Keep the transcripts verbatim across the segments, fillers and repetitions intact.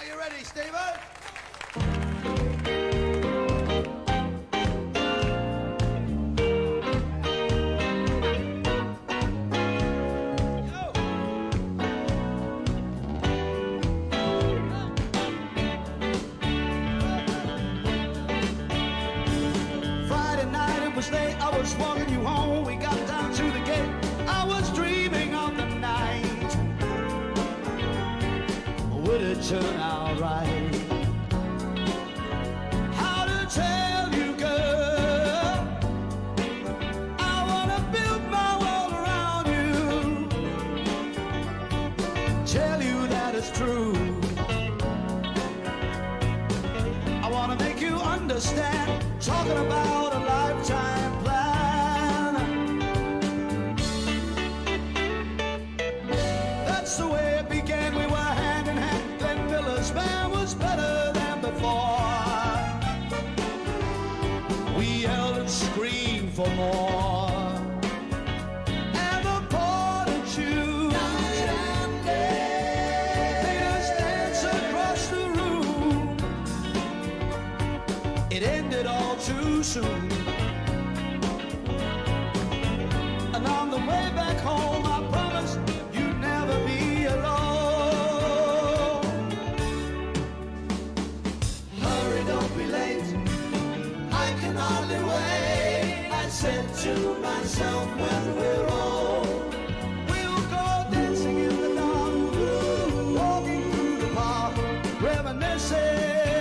Are you ready, Stephen? Late, I was walking you home. We got down to the gate. I was dreaming of the night. Would it turn out right? How to tell you, girl? I wanna build my world around you. Tell you that it's true. I wanna make you understand. Talking about a lifetime plan. That's the way it began. We were hand in hand. Glenn Miller's band was better than before. We yelled and screamed for more. And the fortitude night and day made us dance across the room. It ended all too soon. And on the way back home, I promised you'd never be alone. Hurry, don't be late, I can hardly wait. I said to myself when we're old, we'll go dancing in the dark, walking through the park, reminiscing.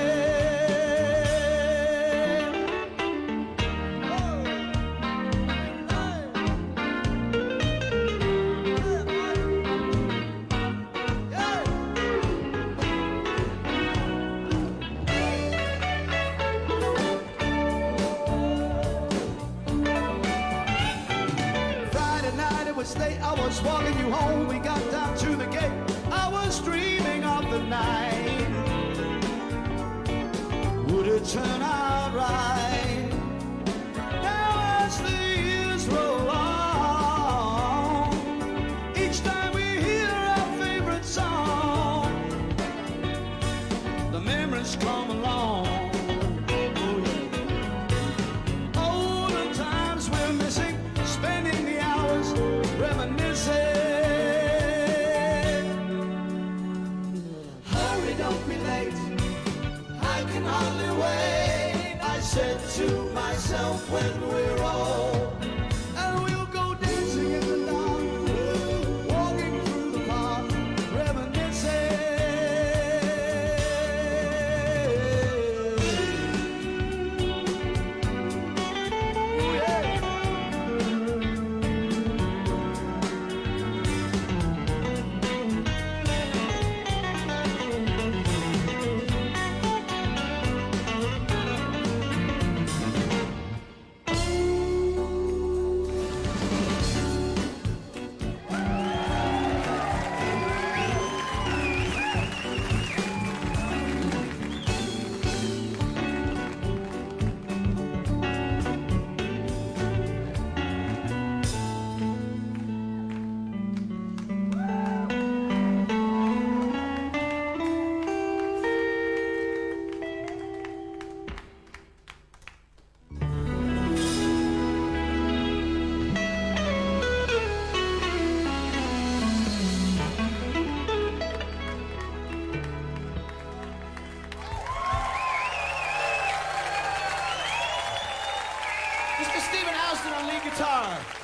Late, I was walking you home. We got down to the gate. I was dreaming of the night. Would it turn out right? Now as the years roll on, each time we hear our favorite song, the memories come along. Oh, yeah. Oh, the times we're missing, spending the hours reminiscing. Hurry, don't be late, I can hardly wait. I said to myself when we're old, and we'll go dancing in the dark, walking through the park, reminiscing. Ooh, yeah. Mister Stephen Houston on lead guitar.